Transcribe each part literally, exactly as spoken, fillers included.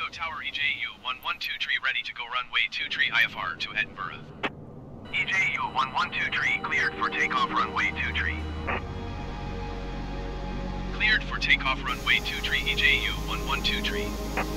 Echo Tower E J U one one two three ready to go runway two three I F R to Edinburgh. E J U one one two three cleared for takeoff runway two three. Cleared for takeoff runway two three E J U one one two three.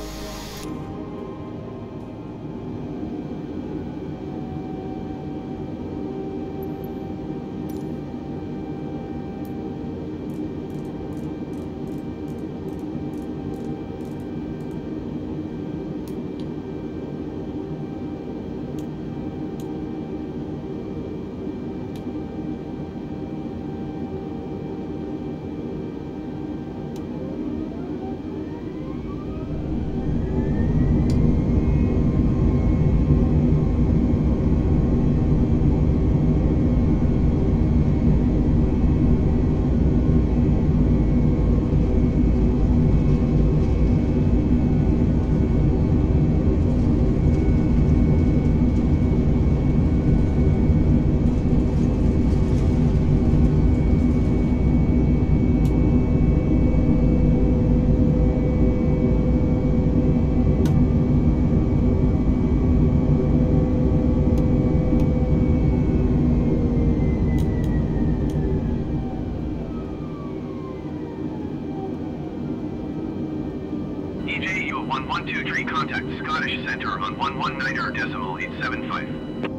E J U one one two three, contact Scottish Centre on one one niner decimal eight seven five.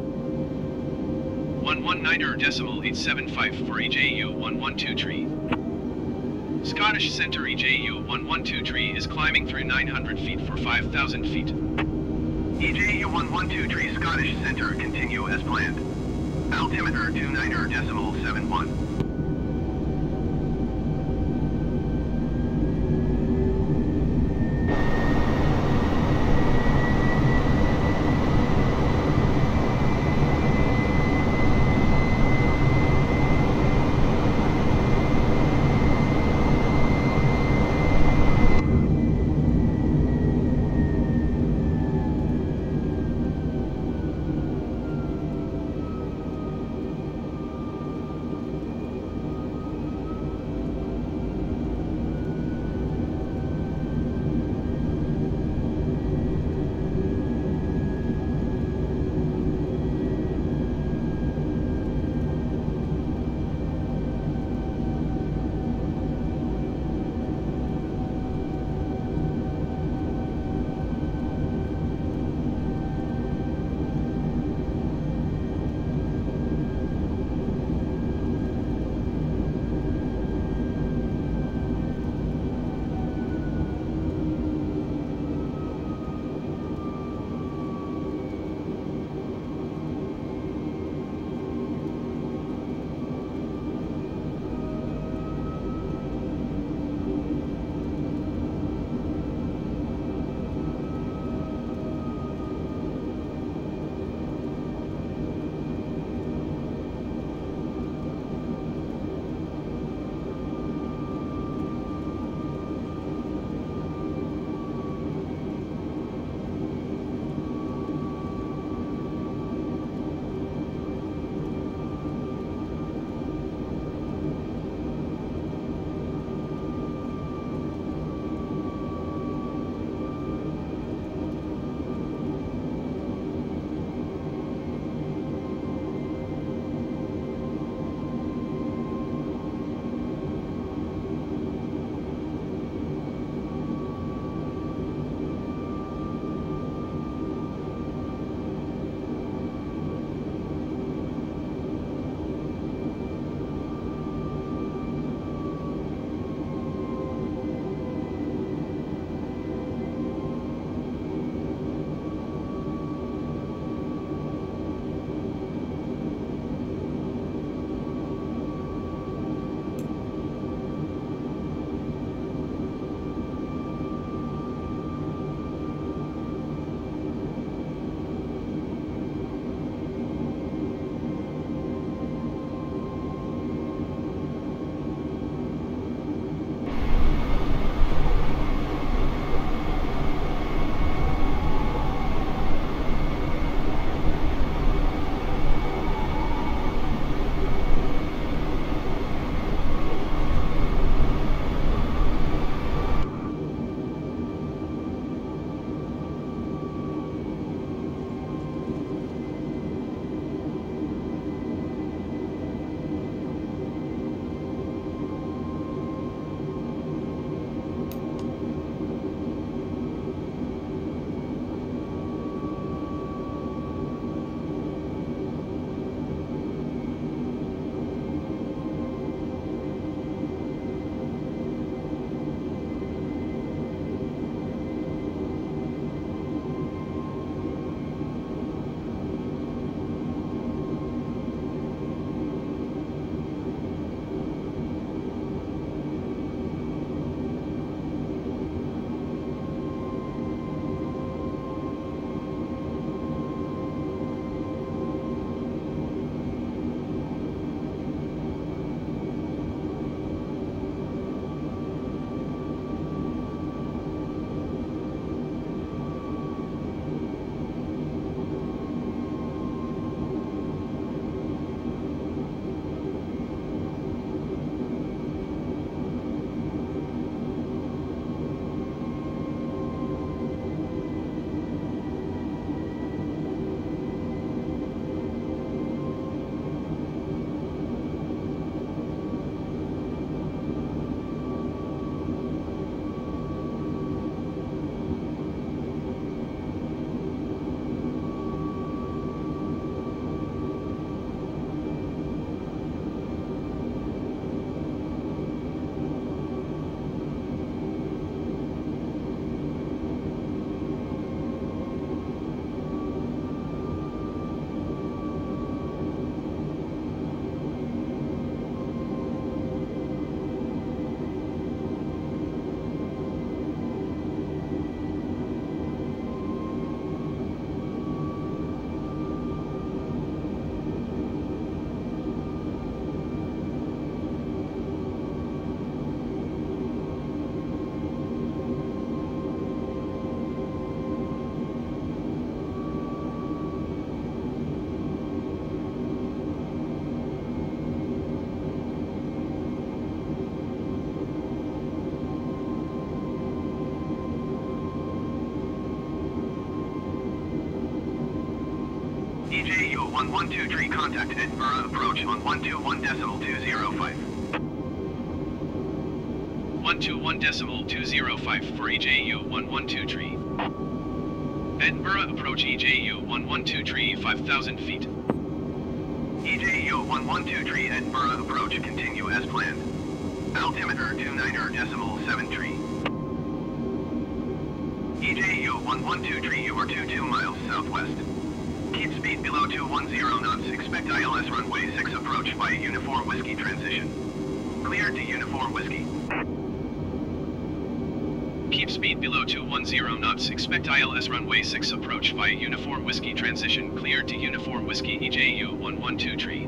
one one niner decimal eight seven five for E J U one one two three. Scottish Centre E J U one one two three is climbing through nine hundred feet for five thousand feet. E J U one one two three Scottish Centre, continue as planned. Altimeter two niner decimal seven one. one one two tree, contact Edinburgh approach on one two one decimal two zero five. one two one decimal two zero five for E J U one one two tree. Edinburgh approach E J U one one two tree five thousand feet. E J U one one two tree, Edinburgh approach, continue as planned. Altimeter two niner decimal seven tree. E J U one one two tree, you are two two miles southwest. Keep speed below two one zero knots, expect I L S runway six approach via Uniform Whiskey transition. Cleared to Uniform Whiskey. Keep speed below two one zero knots, expect I L S runway six approach via Uniform Whiskey transition, cleared to Uniform Whiskey E J U one one two tree.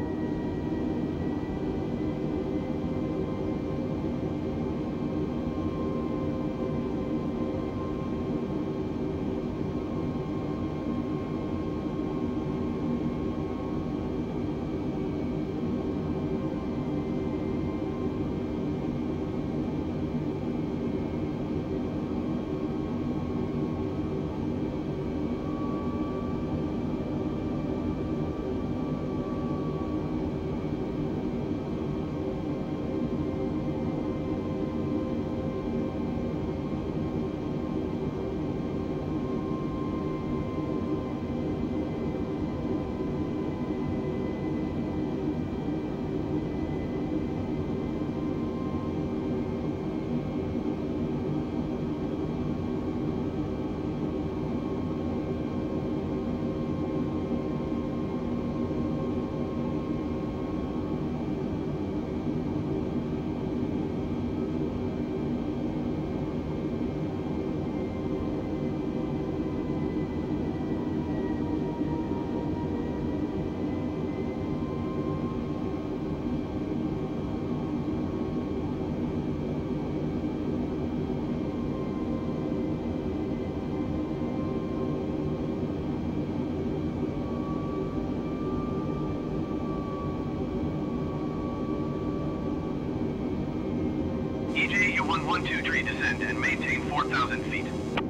E J U one one two tree, descend and maintain four thousand feet.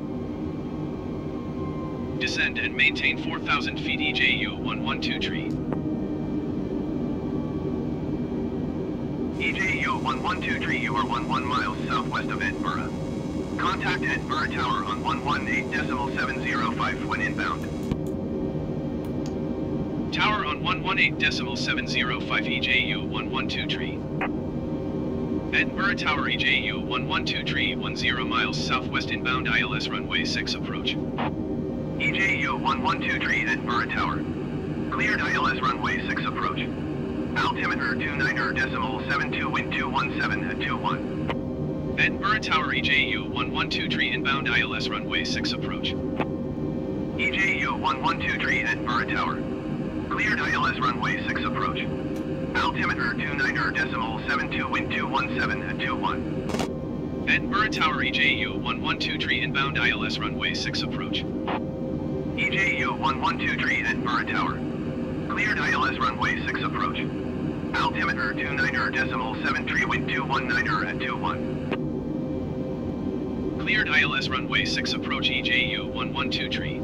Descend and maintain four thousand feet E J U one one two tree. E J U one one two tree, you are one one miles southwest of Edinburgh. Contact Edinburgh Tower on one one eight decimal seven zero five when inbound. Tower on one one eight decimal seven zero five E J U one one two tree. Edinburgh Tower E J U one one two tree ten miles southwest inbound I L S runway six approach. E J U one one two tree, Edinburgh Tower. Cleared I L S runway six approach. Altimeter two niner decimal seven two, wind two one seven at two one. Edinburgh Tower E J U one one two tree inbound I L S runway six approach. E J U one one two tree, Edinburgh Tower. Cleared I L S runway six approach. Altimeter two niner decimal seven two, wind two one seven at two one. Edinburgh Tower E J U one one two tree inbound I L S runway six approach. E J U one one two tree, Edinburgh Tower. Cleared I L S runway six approach. Altimeter two niner decimal seven three, wind two one niner at two one. Cleared I L S runway six approach E J U one one two tree.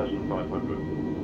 thousand five hundred.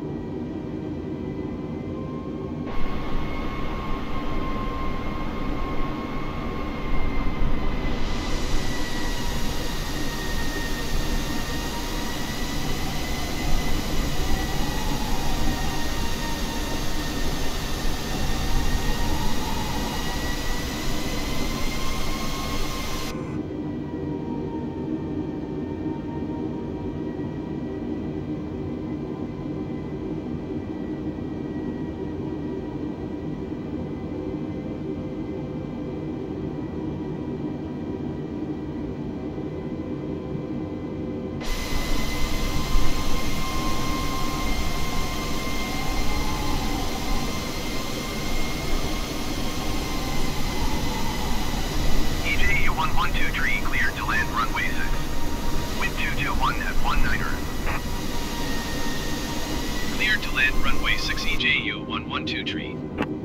one one two tree cleared to land runway six. Wind two two one at one niner. Cleared to land runway six E J U one one two tree.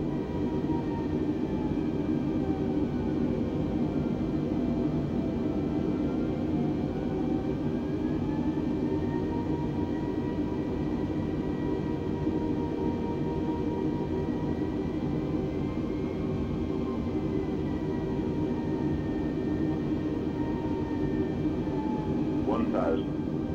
one thousand.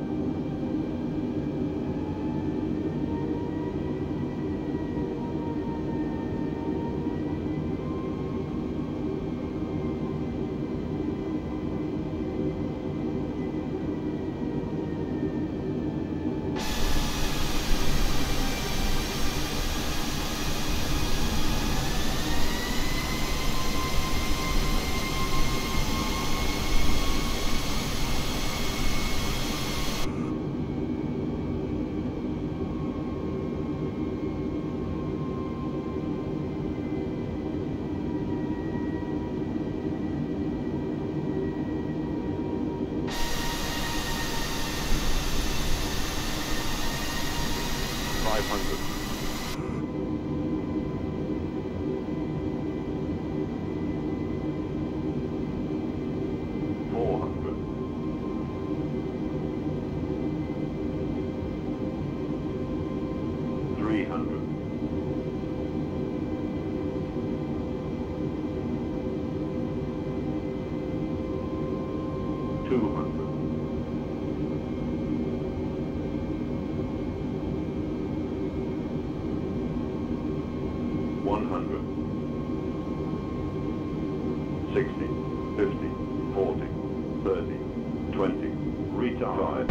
five hundred. four hundred. three hundred. two hundred. one hundred. sixty, fifty, forty, thirty, twenty, retard.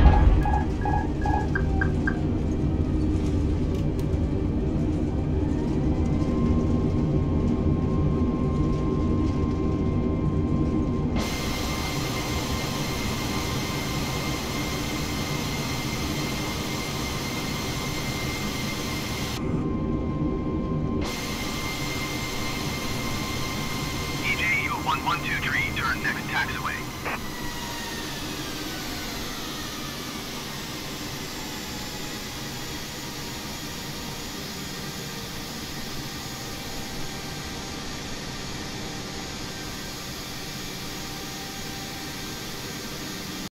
E J U one one two tree, turn next taxiway.